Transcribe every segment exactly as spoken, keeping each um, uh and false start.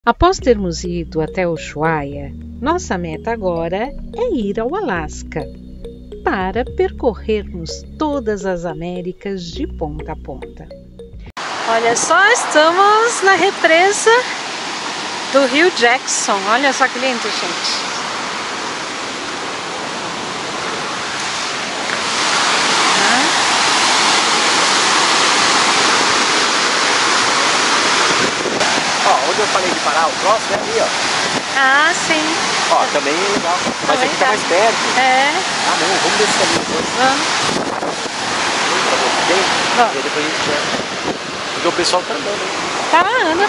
Após termos ido até Ushuaia, nossa meta agora é ir ao Alasca, para percorrermos todas as Américas de ponta a ponta. Olha só, estamos na represa do Rio Jackson. Olha só que lindo, gente. Onde eu falei de parar o próximo é ali, ó. Ah, sim. Ó, também é legal. Mas também aqui tá mais perto. É. Ah, não, vamos descer ali depois. Vamos. Vamos. E depois a gente chega. Porque o pessoal tá andando aí. Tá, anda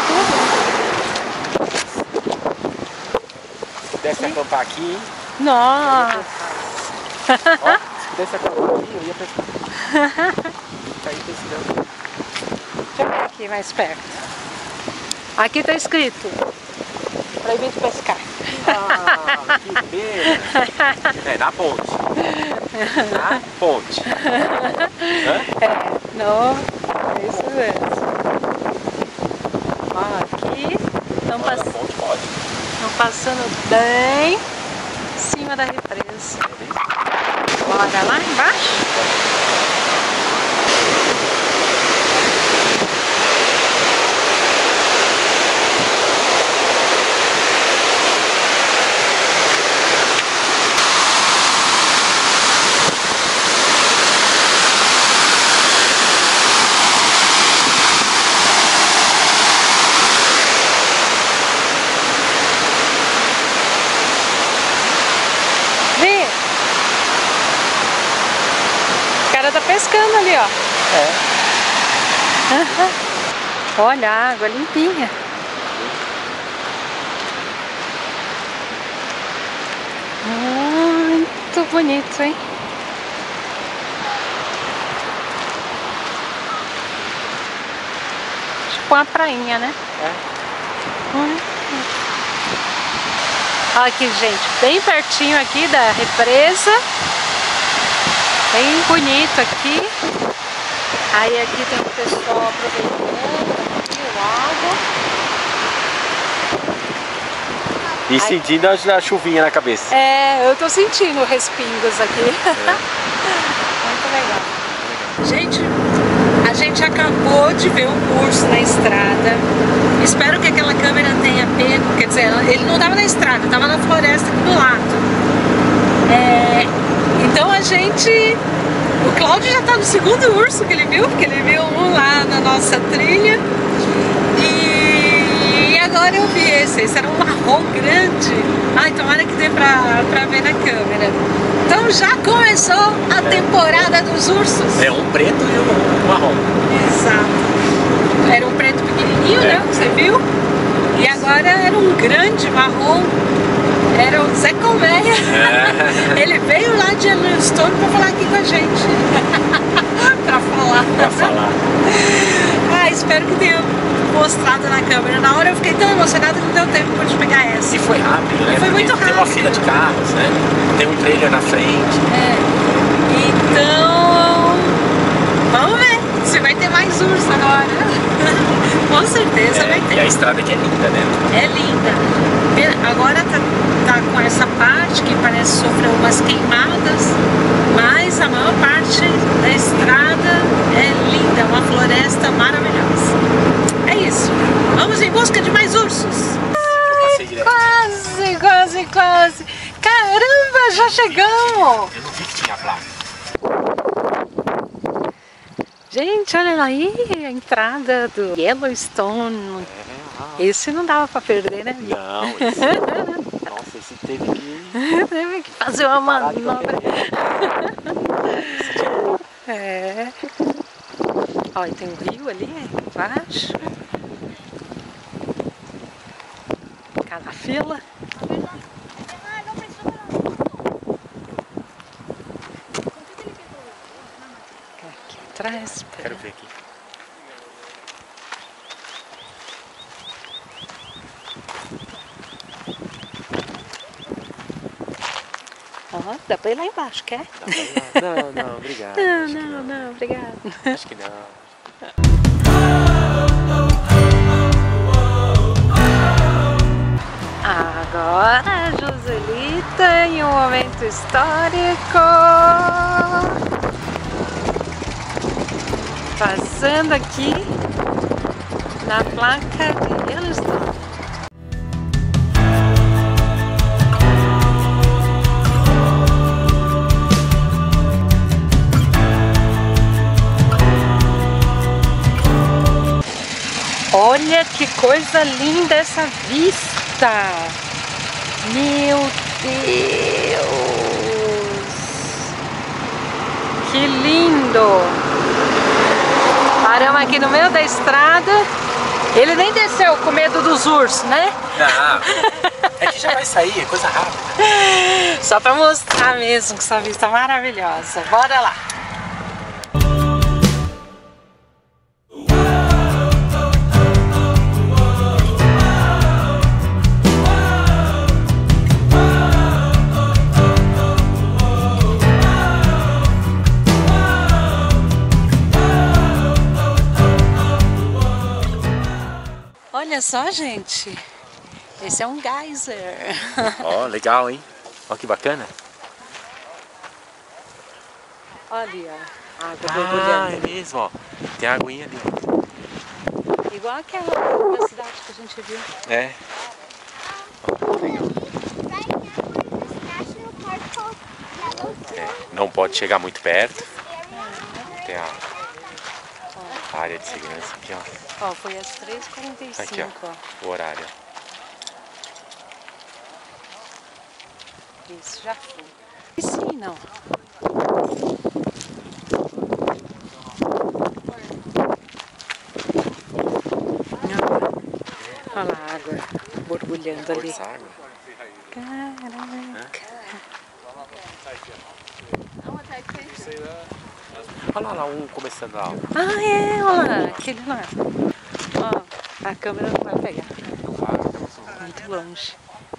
tudo. Se pudesse acampar aqui, hein? Nossa. Ó, se pudesse acampar ali, eu ia pescar. Tá aí pescando. Deixa eu ver aqui mais perto. Aqui tá escrito proibido pescar. Ah, que pena. É, na ponte. Na ponte. Hã? É, não, é isso mesmo. Ó, aqui estão pass... passando bem em cima da represa. Bora lá embaixo? Tá pescando ali, ó. É. Uhum. Olha a água limpinha. Muito bonito, hein? Tipo uma prainha, né? É. Uhum. Olha aqui, gente, bem pertinho aqui da represa. Bem bonito aqui. Aí aqui tem o pessoal aproveitando aqui o lago. E Aí... sentindo a chuvinha na cabeça. É, eu tô sentindo respingos aqui. É. Muito legal. Gente, a gente acabou de ver um urso na estrada. Espero que aquela câmera tenha pego. Quer dizer, ele não tava na estrada, tava na floresta aqui do lado. É... Então a gente, o Cláudio já tá no segundo urso que ele viu, porque ele viu um lá na nossa trilha. E agora eu vi esse, esse era um marrom grande. Ai, tomara que dê pra, pra ver na câmera. Então já começou a temporada dos ursos. É um preto e um marrom. Exato. Era um preto pequenininho, é. né, você viu? E agora era um grande marrom. Era o Zé Colmeia. É. Ele veio lá de Yellowstone para falar aqui com a gente. Para falar. Para falar. Ah, espero que tenha mostrado na câmera. Na hora eu fiquei tão emocionada que não deu tempo de pegar essa. E foi rápido, né? E foi muito rápido. Tem uma fila de carros, né? Tem um trailer na frente. É. Então, vamos ver se vai ter mais urso agora. Com certeza é, vai ter. E a estrada aqui é linda, né? É linda. Agora tá, tá com essa parte que parece sofrer umas queimadas, mas a maior parte da estrada é linda, uma floresta maravilhosa. É isso. Vamos em busca de mais ursos. Ai, quase, quase, quase. Caramba, já chegamos. Eu não vi que tinha placa. Gente, olha aí a entrada do Yellowstone. É, esse não dava pra perder, né? Não, esse... Nossa, esse teve que... teve que fazer uma manobra. É. Olha, tem um rio ali embaixo. Cada fila. Aqui atrás. Quero ver aqui. Ó, dá pra ir lá embaixo, quer? Dá pra ir lá. Não, não, obrigado. Não, não, não, não, obrigado. Acho que não. agora, Joselita, em um momento histórico. Passando aqui na placa de Yellowstone. Olha que coisa linda essa vista! Meu Deus! Que lindo! Paramos aqui no meio da estrada. Ele nem desceu com medo dos ursos, né? Não, é que já vai sair, é coisa rápida. Só para mostrar mesmo que essa vista é maravilhosa. Bora lá! Olha só, gente, esse é um geyser. Ó, oh, legal, hein? Ó, que bacana. Olha a água Ah, borbulhando. é mesmo, ó. Tem a aguinha ali, ó. Igual aquela da cidade que a gente viu. É. Ó, legal. É, não pode chegar muito perto. Tem a, a área de segurança aqui, ó. Ó, foi às três e quarenta e cinco, Aqui, ó, ó. o horário. Isso, já foi. E sim, não. Olha lá a água borbulhando ali. Essa água. Caraca. Olha lá, um começando a aula. Ah, é, olha lá, aquele lá. Ó, a câmera não vai pegar. Muito longe.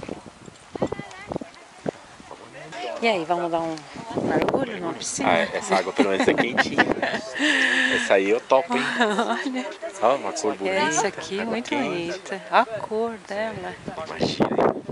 E aí, vamos dar um mergulho numa piscina? Ah, essa água pelo menos é quentinha, né? Essa aí eu topo, hein? Olha. Ó, uma cor bonita. Essa aqui é muito quente. bonita. A cor dela. Imagina,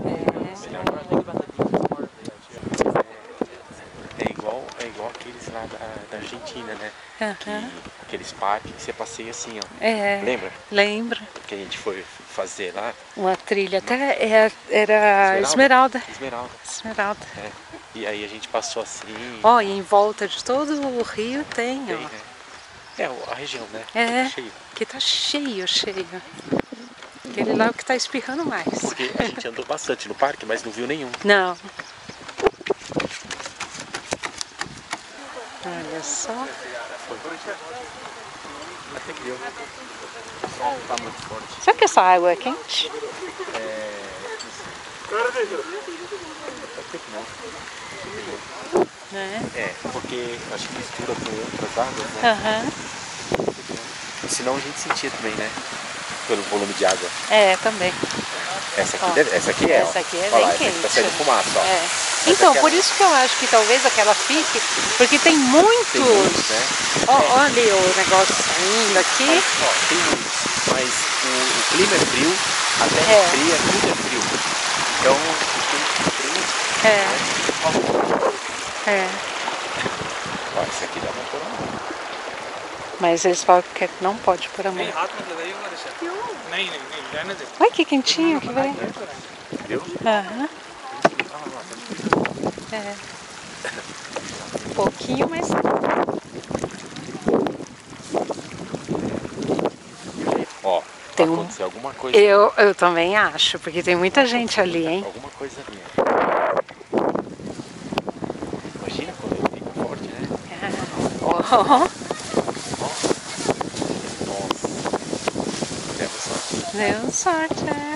é. É igual, é igual aqueles lá da, da Argentina, né? Uhum. Que, aqueles parques que você passeia assim, ó. É. Lembra? Lembro. Que a gente foi fazer lá? Uma trilha até era, era Esmeralda. Esmeralda. Esmeralda. É. E aí a gente passou assim. Ó, e em volta de todo o rio tem, Tem, ó. né? É, a região, né? É, Tá cheio. que tá cheio, cheio. Aquele lá é o que tá espirrando mais. Porque a gente andou bastante no parque, mas não viu nenhum. Não. Olha só. Até que deu. O sol não tá muito forte. Será que essa água é quente? É. Até que não. Né? É, porque acho que mistura com outras águas, né? Aham. Senão a gente sentia também, né? Pelo volume de água. É, também. Essa aqui, Ó, deve, essa aqui é, essa ó. aqui é Olha bem lá, essa quente. aqui tá saindo fumaça, ó. É. Essa Então, aqui é por a- isso que eu acho que talvez aquela fique, porque tem muitos. Tem muitos, né? Ó, olha ali o negócio saindo aqui. Mas, ó, tem muitos, mas o, o clima é frio, a terra É. é fria, tudo é frio. Então, o tempo frio, É. né? É. Ó, esse aqui dá pra pôr a mão. Mas eles falam que não pode pôr a mão. Olha que quentinho que veio. Viu? Aham. É. Um pouquinho, mas. Ó, Tem vai um- acontecer alguma coisa. Eu, eu também acho, porque tem muita gente ali, hein? Alguma coisa ali, ó. Imagina quando ele fica forte, né? Oh. Nossa. Leva sorte. Deu sorte, é.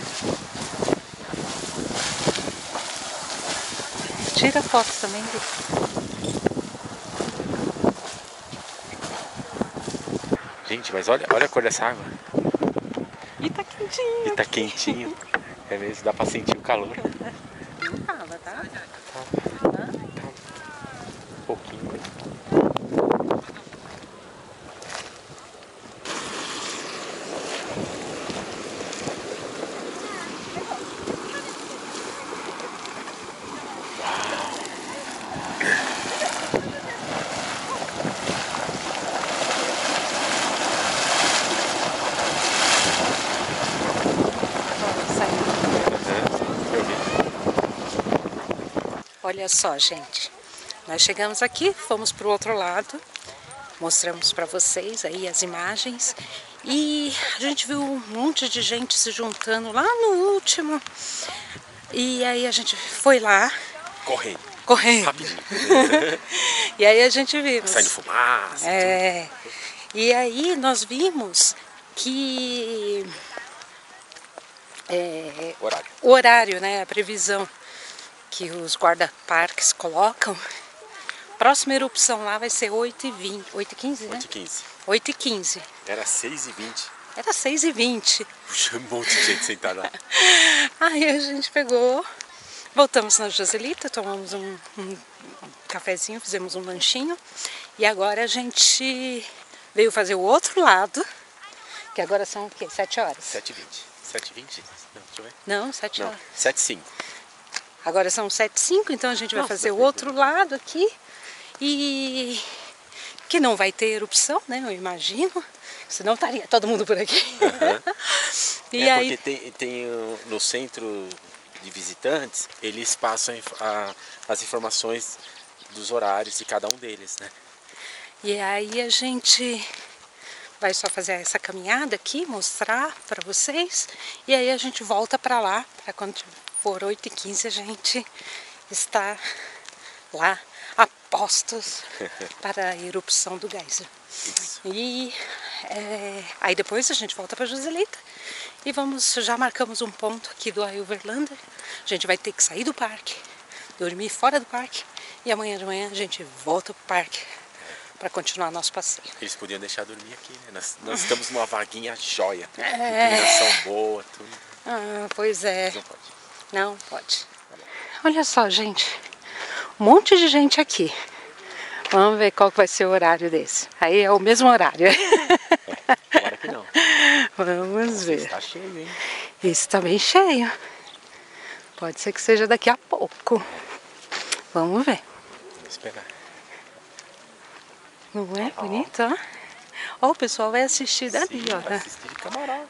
Tira foto também, Vic. Gente, mas olha, olha a cor dessa água. E tá quentinho. E tá quentinho. É mesmo, dá pra sentir o calor. Não tava, tá? Um pouquinho. Olha só, gente. Nós chegamos aqui, fomos para o outro lado. Mostramos para vocês aí as imagens. E a gente viu um monte de gente se juntando lá no último. E aí a gente foi lá. Correndo. Correndo. Rapidinho. E aí a gente viu. Saindo fumaça. É. E aí nós vimos que é, Horário. o horário, né, a previsão que os guarda-parques colocam, próxima erupção lá vai ser oito e vinte, oito e quinze, né? oito e quinze. oito e quinze. Era seis e vinte. Era seis e vinte. Puxa, um monte de gente sentada lá. Aí a gente pegou, voltamos na Joselita, tomamos um, um cafezinho, fizemos um lanchinho. E agora a gente veio fazer o outro lado, que agora são o quê? sete horas? sete e vinte. sete e vinte? Não, deixa eu ver. Não, sete Não, horas. sete e cinco. Agora são sete e cinco, então a gente vai Nossa, fazer o outro lado aqui. E que não vai ter erupção, né? Eu imagino. Senão estaria todo mundo por aqui. Uhum. E é aí... porque tem, tem uh, no centro de visitantes, eles passam a, as informações dos horários de cada um deles, né? E aí a gente vai só fazer essa caminhada aqui, mostrar para vocês. E aí a gente volta para lá, para quando for oito e quinze a gente está lá a postos para a erupção do geyser. Isso. E é, aí depois a gente volta para Joselita e vamos, já marcamos um ponto aqui do Overlander. A gente vai ter que sair do parque, dormir fora do parque e amanhã de manhã a gente volta pro parque para continuar nosso passeio. Eles podiam deixar dormir aqui, né? Nós, nós estamos numa vaguinha joia. É. Iluminação boa, tudo. Ah, pois é. Não pode. Não, pode. Olha só, gente. Um monte de gente aqui. Vamos ver qual que vai ser o horário desse. Aí é o mesmo horário. É, agora que não. Vamos ver. Está cheio, hein? Isso está bem cheio. Pode ser que seja daqui a pouco. Vamos ver. Vamos esperar. Não é bonito, ó? Ó, o pessoal vai assistir dali, Sim, ó. vai assistir de camarote.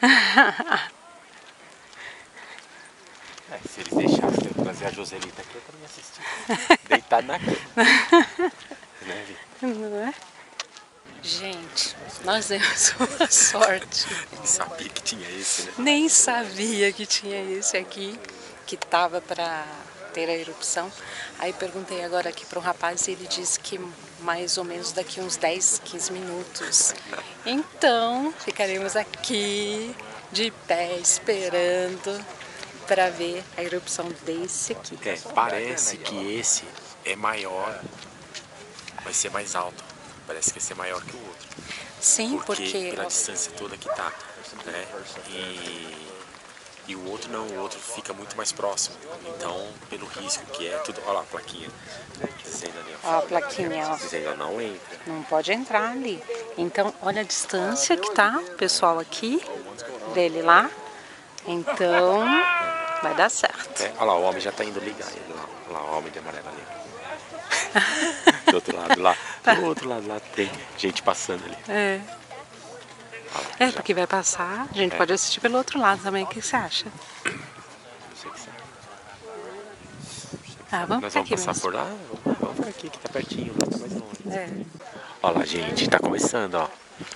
É, se eles deixassem eu trazer a Joselita aqui, eu também ia assistir. Deitado na cama. Né, Vi? Não é? Gente, nós demos uma sorte. Nem sabia que tinha esse, né? Nem sabia que tinha esse aqui, que tava para ter a erupção. Aí perguntei agora aqui para um rapaz e ele disse que mais ou menos daqui uns dez, quinze minutos. Então, ficaremos aqui de pé esperando para ver a erupção desse aqui. É, parece que esse é maior, vai ser mais alto. Parece que vai ser maior que o outro. Sim, porque, porque... pela distância toda que tá, né? E, e o outro não, o outro fica muito mais próximo. Então, pelo risco que é, tudo. Olha lá a plaquinha. Dizendo ali, ó. Ó, a plaquinha, ó. Dizendo, não entra. Não pode entrar ali. Então, olha a distância que tá o pessoal aqui, dele lá. Então, vai dar certo. É, olha lá, o homem já tá indo ligar ele lá. Olha lá, o homem de amarelo ali. Do outro lado lá. Do outro lado lá tem gente passando ali. É. Lá, É, já. porque vai passar, a gente É. pode assistir pelo outro lado também. O que você acha? Não sei o que sabe. Ah, vamos Nós por vamos aqui passar mesmo. por lá? Vamos, vamos por aqui que tá pertinho, lá tá mais longe. É. Olha lá, gente, tá começando, ó.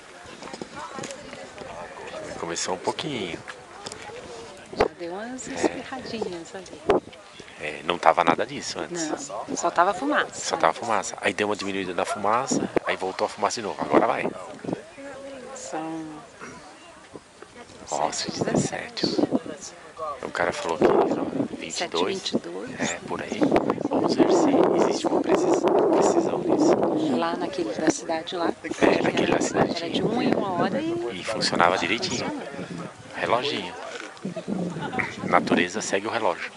Começou um pouquinho. Já deu umas espirradinhas ali. É, não tava nada disso antes. Não, só tava fumaça. Só tava fumaça. Aí deu uma diminuída da fumaça, aí voltou a fumaça de novo. Agora vai. São Nossa, sete e dezessete. O cara falou que era vinte e dois. sete e vinte e dois. É, por aí. Vamos ver se existe uma precisão, precisão nisso. Lá naquele da cidade lá. É, naquele da cidade. Era de uma em uma hora e... E funcionava direitinho. Reloginho. A natureza segue o relógio.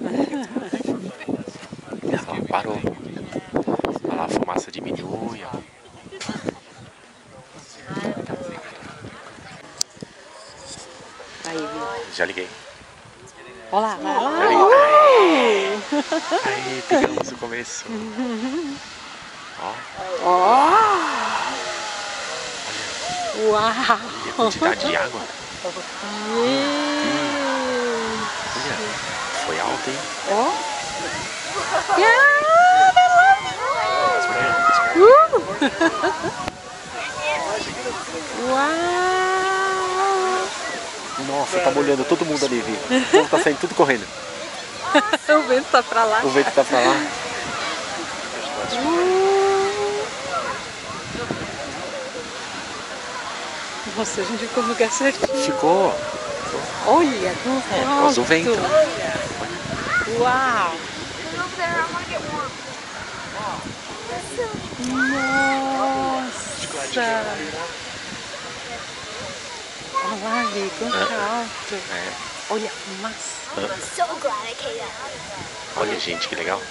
Ó, parou. Olha lá, a fumaça diminui. Ó. Aí, viu? Já liguei. Olha lá, olha lá. Já liguei. Aí, pegamos o começo. Ó, Ó! Uau! e a quantidade de água. Olha, foi alto, hein? Ó! Uau! Nossa, tá molhando todo mundo ali, Vi. O povo tá saindo tudo correndo. O vento tá pra lá. O vento tá pra lá. Uh. Nossa, a gente ficou no lugar certinho. Ficou. Olha, do É, por causa do vento. Uau! Nossa! Olha lá, ali, quanto alto. É. Olha a massa. Olha, gente, que legal.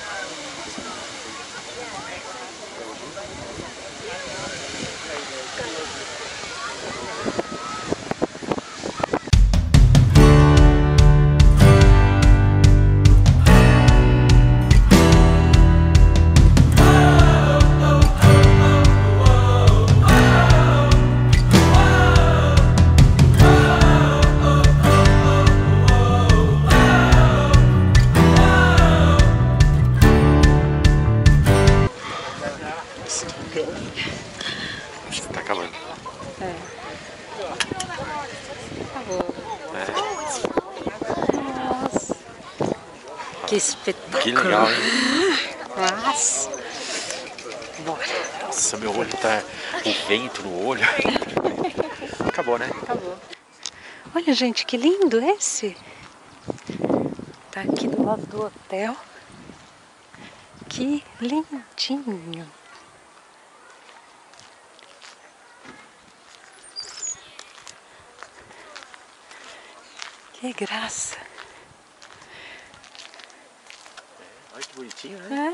Acho que tá acabando. É. Acabou. É. Nossa. Que espetáculo. Que legal, hein? Mas... Bora. Nossa, meu olho tá... O vento no olho. Acabou, né? Acabou. Olha, gente, que lindo esse. Tá aqui do lado do hotel. Que lindinho. Que graça. Olha que bonitinho, né? É.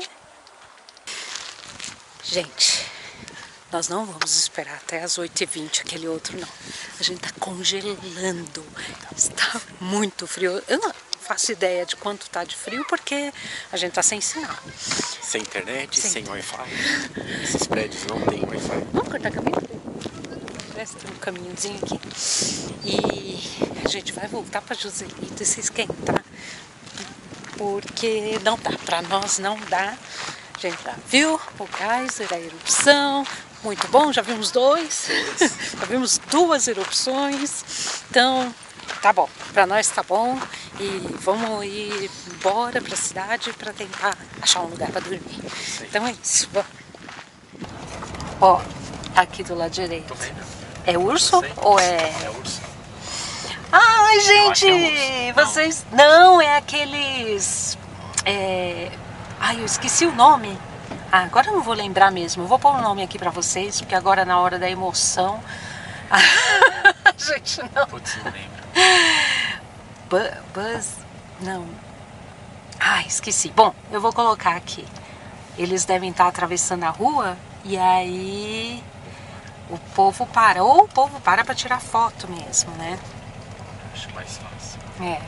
Gente, nós não vamos esperar até as oito e vinte, aquele outro não. A gente tá congelando. Está muito frio. Eu não faço ideia de quanto tá de frio porque a gente tá sem sinal. Sem internet, Sem sem Wi-Fi. Esses prédios não tem Wi-Fi. Vamos cortar caminho? Parece que tem um caminhozinho aqui. E a gente vai voltar para Joselito e se esquentar. Porque não dá, para nós não dá. A gente já viu o geyser, a erupção, muito bom, já vimos dois, já vimos duas erupções, então tá bom, para nós tá bom e vamos ir embora para a cidade para tentar achar um lugar para dormir. Então é isso, vamos. Ó, aqui do lado direito. É urso ou é... É urso. Ai, gente, é urso. vocês... Não, é aqueles... É... Ai, eu esqueci o nome. Ah, agora eu não vou lembrar mesmo. Eu vou pôr o nome aqui pra vocês, porque agora na hora da emoção... Gente, não. Putz, não lembro. Bu Buzz... Não. Ai, esqueci. Bom, eu vou colocar aqui. Eles devem estar atravessando a rua e aí o povo para. Ou o povo para pra tirar foto mesmo, né? Acho mais fácil. É.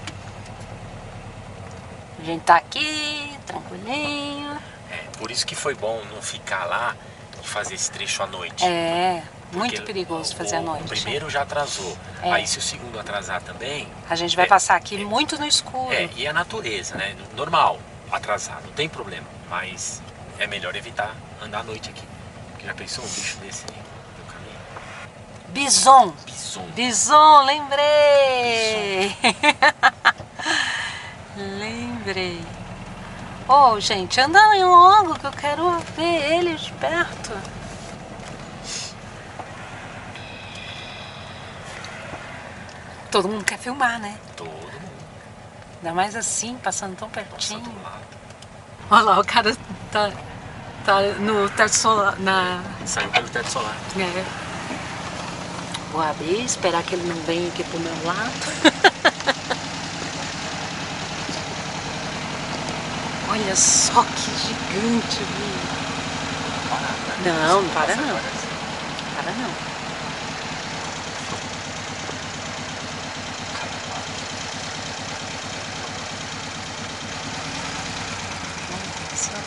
A gente tá aqui, tranquilinho. É, por isso que foi bom não ficar lá e fazer esse trecho à noite. É, Porque muito perigoso fazer o, à noite. O primeiro já atrasou. É. Aí se o segundo atrasar também... A gente vai é, passar aqui é, muito no escuro. É, e a natureza, né? Normal atrasar, não tem problema. Mas é melhor evitar andar à noite aqui. Porque já pensou um bicho desse aí no caminho? Bison. Bison. Bison, lembrei. Lembrei. Oh, gente, anda aí logo que eu quero ver ele de perto. Todo mundo quer filmar, né? Todo mundo. Ainda mais assim, passando tão pertinho. Passando do lado. Olha lá, o cara tá, tá no teto solar, na... Saiu pelo teto solar. É. Vou abrir, esperar que ele não venha aqui pro meu lado. Olha só que gigante, viu? Não, não para não. Para não. Olha só.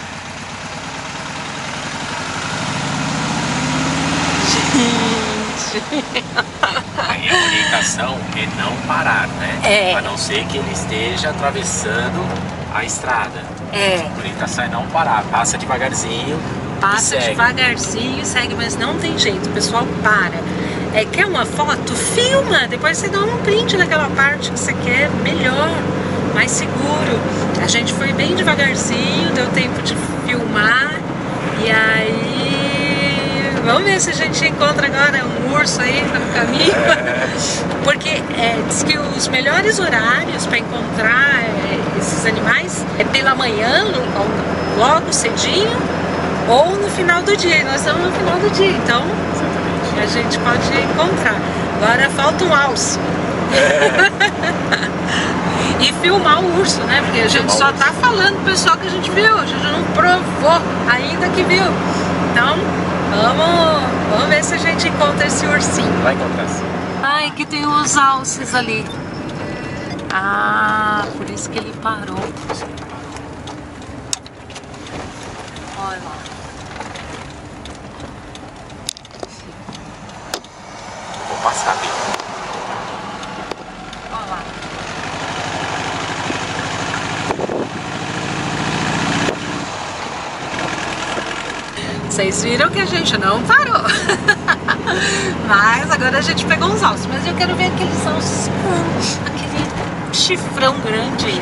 Gente. Aí a orientação é não parar, né? É. A não ser que ele esteja atravessando a estrada. É. A orientação é não parar, passa devagarzinho. Passa e segue. devagarzinho, segue, mas não tem jeito, o pessoal para. É, quer uma foto? Filma, depois você dá um print daquela parte que você quer, melhor, mais seguro. A gente foi bem devagarzinho, deu tempo de filmar, e aí vamos ver se a gente encontra agora um urso aí no caminho. Porque é, diz que os melhores horários para encontrar é, esses animais é pela manhã, logo cedinho, ou no final do dia. Nós estamos no final do dia, então a gente pode encontrar. Agora falta um alce. E filmar o urso, né? Porque a gente só tá falando pro pessoal que a gente viu, a gente não provou ainda que viu. Então, vamos, vamos ver se a gente encontra esse ursinho. Vai encontrar sim. Ai, que tem os alces ali. Ah, por isso que ele parou. Olha lá. Vou passar ali. Olha lá. Vocês viram que a gente não parou. Mas agora a gente pegou uns alces. Mas eu quero ver aqueles alces com aquele chifrão grande.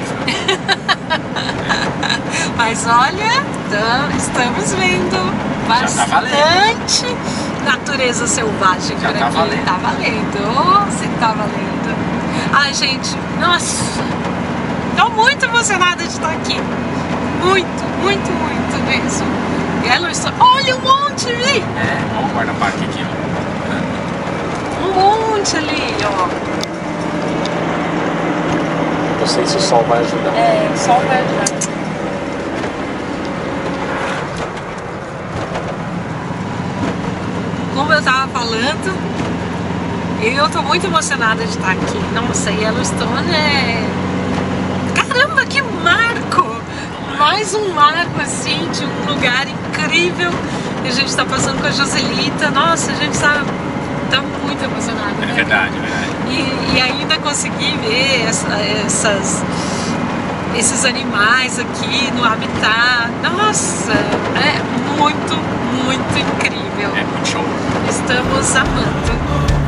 Mas olha, estamos vendo bastante natureza selvagem por aqui. Tá valendo. Tá valendo. Oh, se tá valendo. Ai, gente, nossa. Tô muito emocionada de estar aqui. Muito, muito, muito mesmo. Yellowstone. Olha um monte ali! É, olha o guarda-parque aqui, ó. Um monte ali, ó. Não sei se o sol vai ajudar. É, o sol vai ajudar. Como eu tava falando, eu tô muito emocionada de estar aqui. Nossa, Yellowstone é... Caramba, que marco! Mais um marco, assim, de um lugar incrível que a gente tá passando com a Joselita. Nossa, a gente tá, tá muito emocionada, né? É verdade, é verdade. E, e ainda conseguir ver essa, essas, esses animais aqui no habitat. Nossa, é muito, muito incrível. É muito show. Estamos amando.